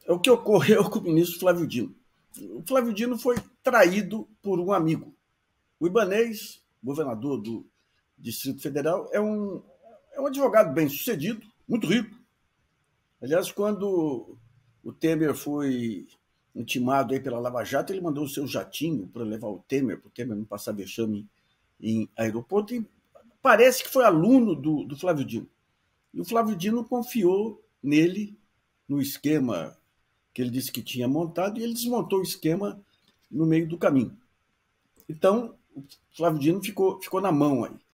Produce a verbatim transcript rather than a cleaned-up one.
é o que ocorreu com o ministro Flávio Dino. O Flávio Dino foi traído por um amigo. O Ibanez, governador do Distrito Federal, é um, é um advogado bem-sucedido, muito rico. Aliás, quando o Temer foi intimado aí pela Lava Jato, ele mandou o seu jatinho para levar o Temer, para o Temer não passar vexame em aeroporto, e parece que foi aluno do, do Flávio Dino. E o Flávio Dino confiou nele, no esquema que ele disse que tinha montado, e ele desmontou o esquema no meio do caminho. Então, o Flávio Dino ficou, ficou na mão aí.